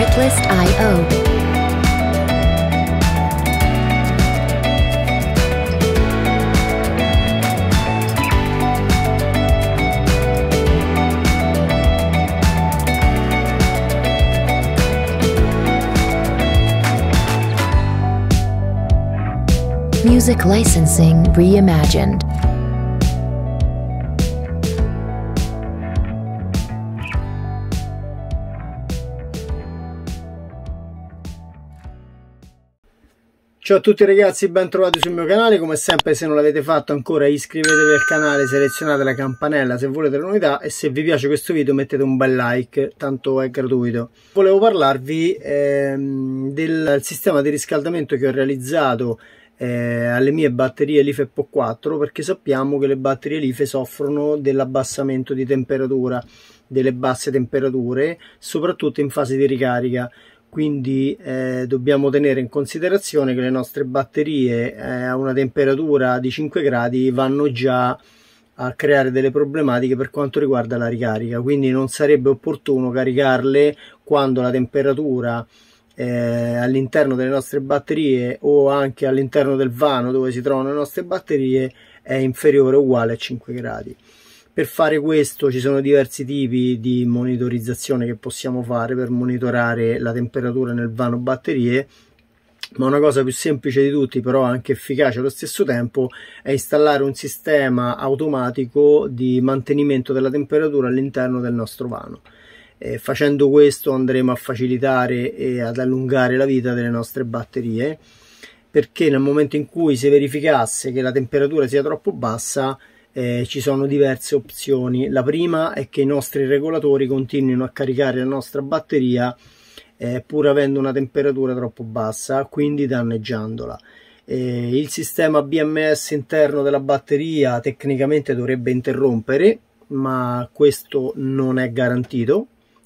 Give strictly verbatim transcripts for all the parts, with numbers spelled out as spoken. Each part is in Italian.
Artlist punto i o. Music licensing reimagined. Ciao a tutti ragazzi, ben trovati sul mio canale. Come sempre, se non l'avete fatto ancora, iscrivetevi al canale, selezionate la campanella se volete le novità e se vi piace questo video mettete un bel like, tanto è gratuito. Volevo parlarvi ehm, del sistema di riscaldamento che ho realizzato eh, alle mie batterie LiFe P O quattro, perché sappiamo che le batterie LiFe soffrono dell'abbassamento di temperatura, delle basse temperature, soprattutto in fase di ricarica. Quindi eh, dobbiamo tenere in considerazione che le nostre batterie eh, a una temperatura di cinque gradi vanno già a creare delle problematiche per quanto riguarda la ricarica, quindi non sarebbe opportuno caricarle quando la temperatura eh, all'interno delle nostre batterie o anche all'interno del vano dove si trovano le nostre batterie è inferiore o uguale a cinque gradi. Per fare questo ci sono diversi tipi di monitorizzazione che possiamo fare per monitorare la temperatura nel vano batterie, ma una cosa più semplice di tutti, però anche efficace allo stesso tempo, è installare un sistema automatico di mantenimento della temperatura all'interno del nostro vano. E facendo questo andremo a facilitare e ad allungare la vita delle nostre batterie, perché nel momento in cui si verificasse che la temperatura sia troppo bassa, Eh, ci sono diverse opzioni. La prima è che i nostri regolatori continuino a caricare la nostra batteria eh, pur avendo una temperatura troppo bassa, quindi danneggiandola. Eh, il sistema B M S interno della batteria tecnicamente dovrebbe interrompere, ma questo non è garantito,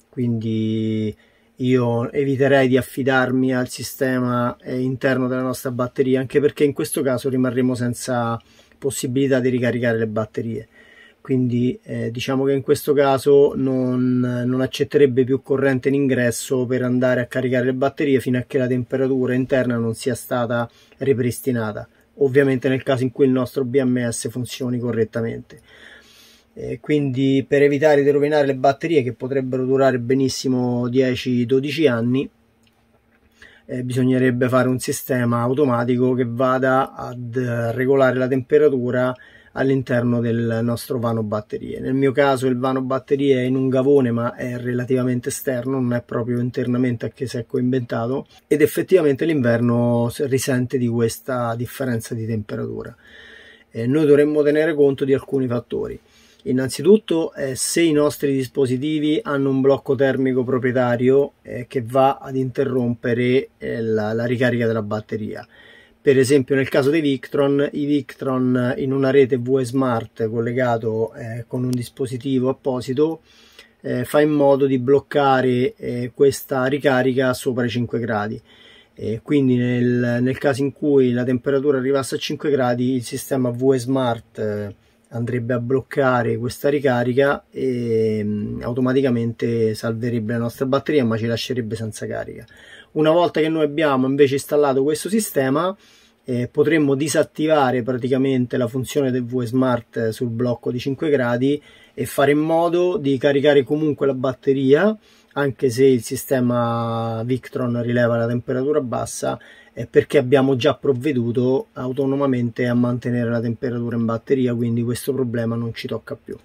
quindi io eviterei di affidarmi al sistema eh, interno della nostra batteria, anche perché in questo caso rimarremo senza possibilità di ricaricare le batterie. Quindi eh, diciamo che in questo caso non, non accetterebbe più corrente in ingresso per andare a caricare le batterie fino a che la temperatura interna non sia stata ripristinata, ovviamente nel caso in cui il nostro B M S funzioni correttamente. Eh, quindi per evitare di rovinare le batterie, che potrebbero durare benissimo dieci dodici anni, Eh, bisognerebbe fare un sistema automatico che vada ad regolare la temperatura all'interno del nostro vano batterie. Nel mio caso il vano batterie è in un gavone, ma è relativamente esterno, non è proprio internamente, anche se è coinventato, ed effettivamente l'inverno risente di questa differenza di temperatura. Eh, noi dovremmo tenere conto di alcuni fattori. Innanzitutto eh, se i nostri dispositivi hanno un blocco termico proprietario eh, che va ad interrompere eh, la, la ricarica della batteria. Per esempio nel caso dei Victron, i Victron in una rete VSmart collegato eh, con un dispositivo apposito eh, fa in modo di bloccare eh, questa ricarica sopra i cinque gradi. E quindi nel, nel caso in cui la temperatura arrivasse a cinque gradi, il sistema VSmart eh, andrebbe a bloccare questa ricarica e mh, automaticamente salverebbe la nostra batteria, ma ci lascerebbe senza carica. Una volta che noi abbiamo invece installato questo sistema, eh, potremmo disattivare praticamente la funzione del VSmart sul blocco di cinque gradi e fare in modo di caricare comunque la batteria, anche se il sistema Victron rileva la temperatura bassa, eh, perché abbiamo già provveduto autonomamente a mantenere la temperatura in batteria, quindi questo problema non ci tocca più.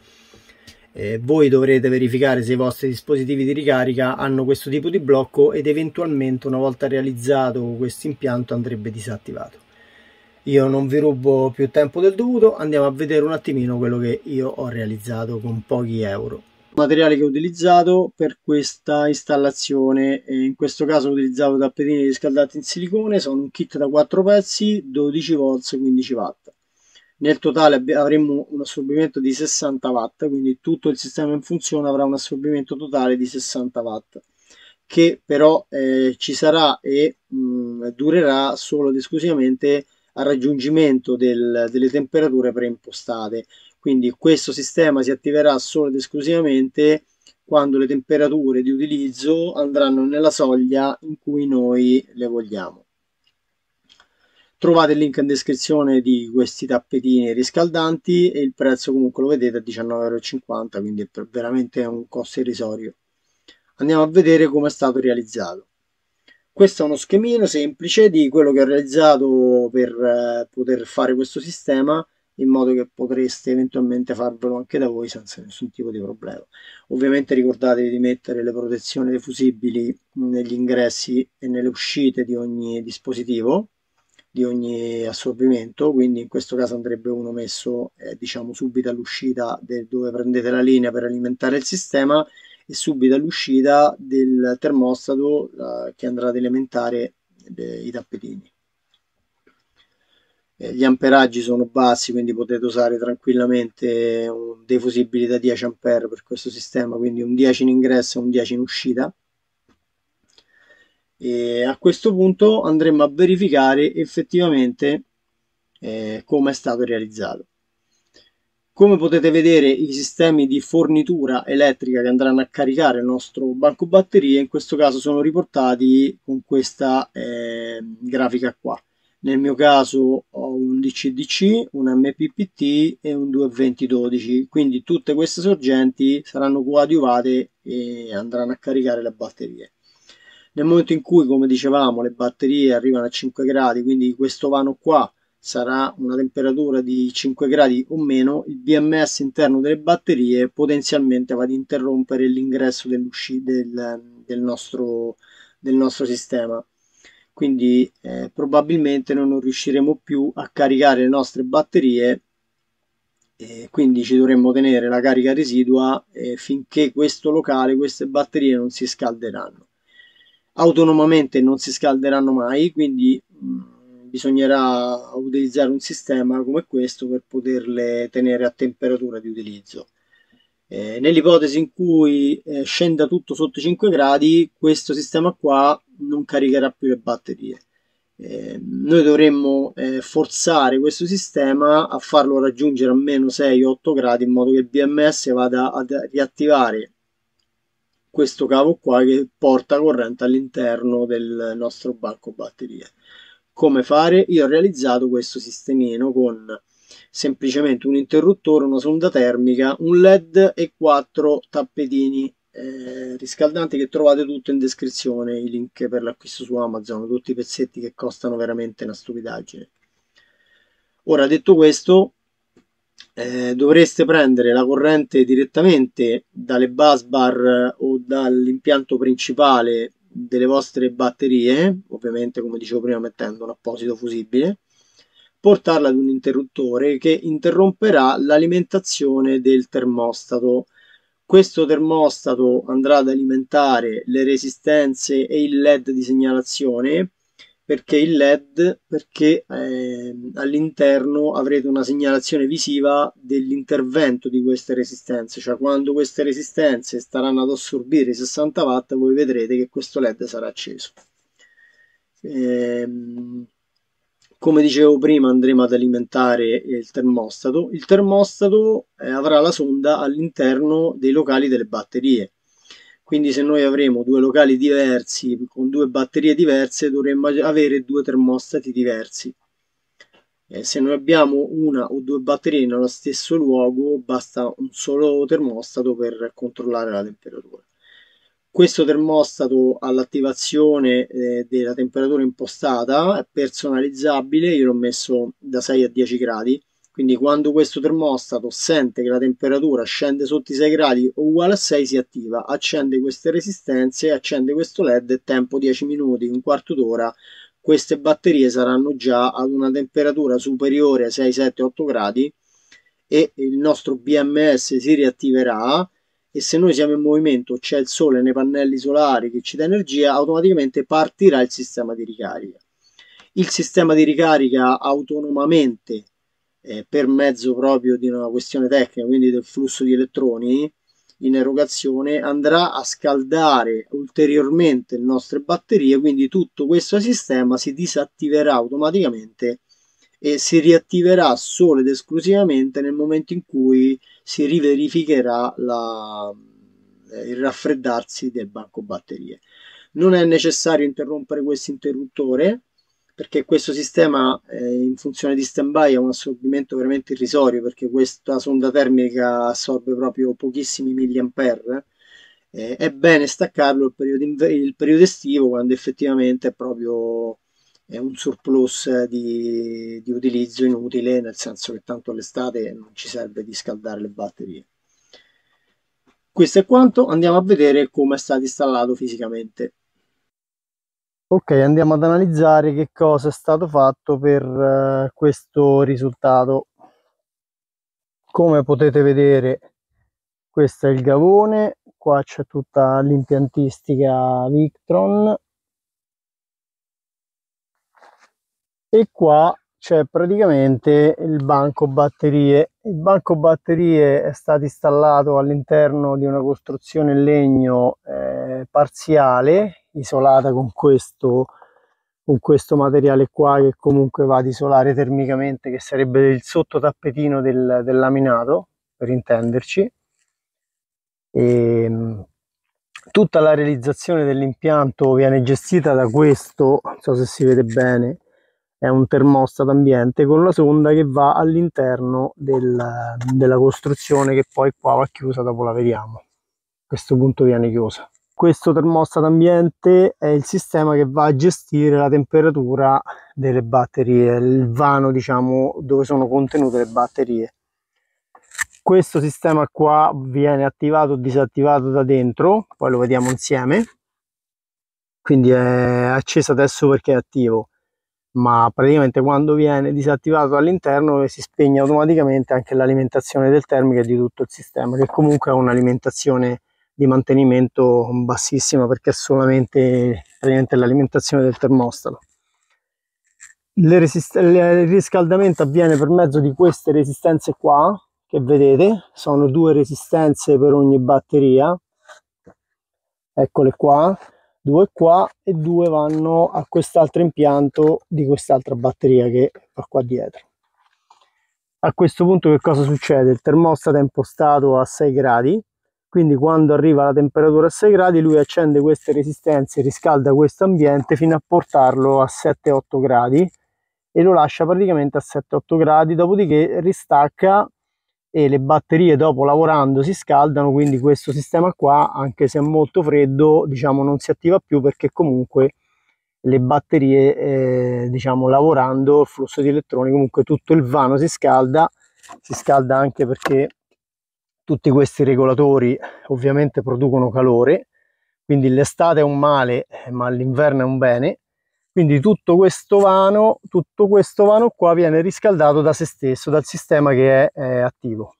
Eh, voi dovrete verificare se i vostri dispositivi di ricarica hanno questo tipo di blocco ed eventualmente, una volta realizzato questo impianto, andrebbe disattivato. Io non vi rubo più tempo del dovuto, andiamo a vedere un attimino quello che io ho realizzato con pochi euro. Materiale che ho utilizzato per questa installazione, e in questo caso ho utilizzato tappetini riscaldati in silicone, sono un kit da quattro pezzi, dodici volts, quindici watt. Nel totale avremo un assorbimento di sessanta watt, quindi tutto il sistema in funzione avrà un assorbimento totale di sessanta watt, che però eh, ci sarà e mh, durerà solo ed esclusivamente al raggiungimento del, delle temperature preimpostate. Quindi questo sistema si attiverà solo ed esclusivamente quando le temperature di utilizzo andranno nella soglia in cui noi le vogliamo. Trovate il link in descrizione di questi tappetini riscaldanti e il prezzo comunque lo vedete a diciannove e cinquanta euro, quindi è veramente un costo irrisorio. Andiamo a vedere come è stato realizzato. Questo è uno schemino semplice di quello che ho realizzato per eh, poter fare questo sistema, in modo che potreste eventualmente farvelo anche da voi senza nessun tipo di problema. Ovviamente ricordatevi di mettere le protezioni defusibili negli ingressi e nelle uscite di ogni dispositivo, di ogni assorbimento, quindi in questo caso andrebbe uno messo eh, diciamo subito all'uscita dove prendete la linea per alimentare il sistema e subito all'uscita del termostato eh, che andrà ad alimentare eh, i tappetini. Eh, gli amperaggi sono bassi, quindi potete usare tranquillamente un, dei fusibili da dieci ampere per questo sistema, quindi un dieci in ingresso e un dieci in uscita. E a questo punto andremo a verificare effettivamente eh, come è stato realizzato. Come potete vedere, i sistemi di fornitura elettrica che andranno a caricare il nostro banco batterie in questo caso sono riportati con questa eh, grafica qua. Nel mio caso ho un D C D C, un M P P T e un duecentoventi dodici, quindi tutte queste sorgenti saranno coadiuvate e andranno a caricare le batterie. Nel momento in cui, come dicevamo, le batterie arrivano a cinque gradi, quindi questo vano qua sarà una temperatura di cinque gradi o meno, il B M S interno delle batterie potenzialmente va ad interrompere l'ingresso del, del, nostro, del nostro sistema. Quindi eh, probabilmente noi non riusciremo più a caricare le nostre batterie e quindi ci dovremmo tenere la carica residua eh, finché questo locale, queste batterie non si scalderanno. Autonomamente non si scalderanno mai, quindi mh, bisognerà utilizzare un sistema come questo per poterle tenere a temperatura di utilizzo. Eh, nell'ipotesi in cui eh, scenda tutto sotto i cinque gradi, questo sistema qua non caricherà più le batterie. Eh, noi dovremmo eh, forzare questo sistema a farlo raggiungere a meno sei otto gradi, in modo che il B M S vada a riattivare questo cavo qua che porta corrente all'interno del nostro banco batterie. Come fare? Io ho realizzato questo sistemino con semplicemente un interruttore, una sonda termica, un led e quattro tappetini eh, riscaldanti che trovate tutto in descrizione, i link per l'acquisto su Amazon, tutti i pezzetti che costano veramente una stupidaggine. Ora, detto questo, eh, dovreste prendere la corrente direttamente dalle bus bar o dall'impianto principale delle vostre batterie, ovviamente come dicevo prima mettendo un apposito fusibile, portarla ad un interruttore che interromperà l'alimentazione del termostato. Questo termostato andrà ad alimentare le resistenze e il led di segnalazione. Perché il led? Perché eh, all'interno avrete una segnalazione visiva dell'intervento di queste resistenze, cioè quando queste resistenze staranno ad assorbire i sessanta watt, voi vedrete che questo led sarà acceso. Ehm, come dicevo prima, andremo ad alimentare il termostato. Il termostato eh, avrà la sonda all'interno dei locali delle batterie. Quindi se noi avremo due locali diversi con due batterie diverse, dovremmo avere due termostati diversi. Eh, se noi abbiamo una o due batterie nello stesso luogo, basta un solo termostato per controllare la temperatura. Questo termostato all'attivazione eh, della temperatura impostata è personalizzabile, io l'ho messo da sei a dieci gradi. Quindi quando questo termostato sente che la temperatura scende sotto i sei gradi o uguale a sei, si attiva, accende queste resistenze, accende questo led, tempo dieci minuti, un quarto d'ora, queste batterie saranno già ad una temperatura superiore a sei, sette, otto gradi e il nostro B M S si riattiverà, e se noi siamo in movimento, c'è il sole nei pannelli solari che ci dà energia, automaticamente partirà il sistema di ricarica. Il sistema di ricarica autonomamente, Eh, per mezzo proprio di una questione tecnica, quindi del flusso di elettroni in erogazione, andrà a scaldare ulteriormente le nostre batterie, quindi tutto questo sistema si disattiverà automaticamente e si riattiverà solo ed esclusivamente nel momento in cui si riverificherà la, eh, il raffreddarsi del banco batterie. Non è necessario interrompere questo interruttore, perché questo sistema eh, in funzione di stand-by ha un assorbimento veramente irrisorio, perché questa sonda termica assorbe proprio pochissimi milliampere. Eh, è bene staccarlo il periodo, il periodo estivo, quando effettivamente è proprio è un surplus di, di utilizzo inutile, nel senso che tanto all'estate non ci serve di scaldare le batterie. Questo è quanto, andiamo a vedere come è stato installato fisicamente. Ok, andiamo ad analizzare che cosa è stato fatto per uh, questo risultato. Come potete vedere, questo è il gavone, qua c'è tutta l'impiantistica Victron e qua c'è praticamente il banco batterie. Il banco batterie è stato installato all'interno di una costruzione in legno eh, parziale, isolata con questo, con questo materiale qua, che comunque va ad isolare termicamente, che sarebbe il sottotappetino del, del laminato, per intenderci. E tutta la realizzazione dell'impianto viene gestita da questo, non so se si vede bene, è un termostato ambiente con la sonda che va all'interno del, della costruzione, che poi qua va chiusa, dopo la vediamo. A questo punto viene chiusa. Questo termostato ambiente è il sistema che va a gestire la temperatura delle batterie, il vano, diciamo, dove sono contenute le batterie. Questo sistema qua viene attivato o disattivato da dentro, poi lo vediamo insieme. Quindi è acceso adesso perché è attivo, ma praticamente quando viene disattivato all'interno si spegne automaticamente anche l'alimentazione del termico e di tutto il sistema, che comunque ha un'alimentazione di mantenimento bassissima, perché è solamente praticamente l'alimentazione del termostato. Le il riscaldamento avviene per mezzo di queste resistenze qua, che vedete, sono due resistenze per ogni batteria, eccole qua, due qua e due vanno a quest'altro impianto di quest'altra batteria che va qua dietro. A questo punto che cosa succede? Il termostato è impostato a sei gradi, quindi quando arriva la temperatura a sei gradi lui accende queste resistenze, riscalda questo ambiente fino a portarlo a sette otto gradi e lo lascia praticamente a sette otto gradi, dopodiché ristacca e le batterie dopo lavorando si scaldano, quindi questo sistema qua, anche se è molto freddo, diciamo non si attiva più, perché comunque le batterie eh, diciamo lavorando, il flusso di elettroni, comunque tutto il vano si scalda, si scalda anche perché tutti questi regolatori ovviamente producono calore, quindi l'estate è un male ma l'inverno è un bene. Quindi tutto questo vano, tutto questo vano qua viene riscaldato da se stesso, dal sistema che è, è attivo.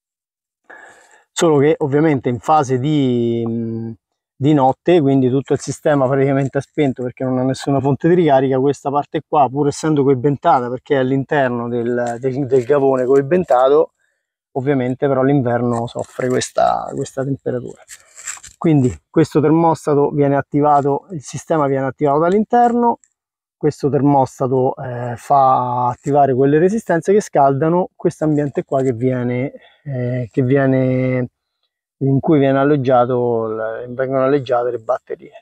Solo che ovviamente in fase di, di notte, quindi tutto il sistema praticamente è spento perché non ha nessuna fonte di ricarica, questa parte qua, pur essendo coibentata perché è all'interno del, del, del gavone coibentato, ovviamente però l'inverno soffre questa, questa temperatura. Quindi questo termostato viene attivato, il sistema viene attivato dall'interno, questo termostato eh, fa attivare quelle resistenze che scaldano questo ambiente qua che viene, eh, che viene in cui viene alloggiato, vengono alloggiate le batterie.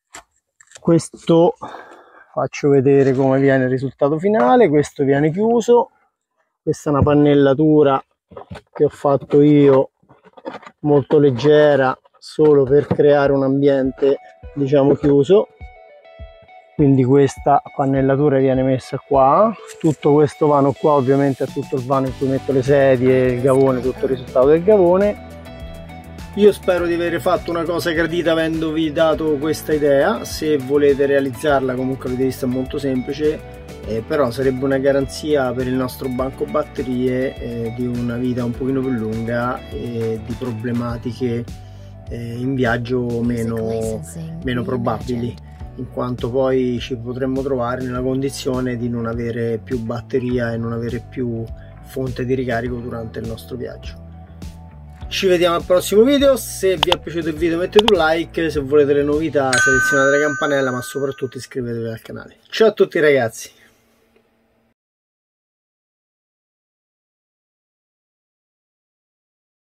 Questo faccio vedere come viene il risultato finale. Questo viene chiuso, questa è una pannellatura che ho fatto io, molto leggera, solo per creare un ambiente diciamo chiuso. Quindi questa pannellatura viene messa qua, tutto questo vano qua ovviamente è tutto il vano in cui metto le sedie, il gavone, tutto il risultato del gavone. Io spero di aver fatto una cosa gradita avendovi dato questa idea. Se volete realizzarla, comunque avete visto, è molto semplice, eh, però sarebbe una garanzia per il nostro banco batterie eh, di una vita un pochino più lunga e di problematiche eh, in viaggio meno, meno probabili, in quanto poi ci potremmo trovare nella condizione di non avere più batteria e non avere più fonte di ricarico durante il nostro viaggio. Ci vediamo al prossimo video. Se vi è piaciuto il video mettete un like, se volete le novità selezionate la campanella, ma soprattutto iscrivetevi al canale. Ciao a tutti ragazzi!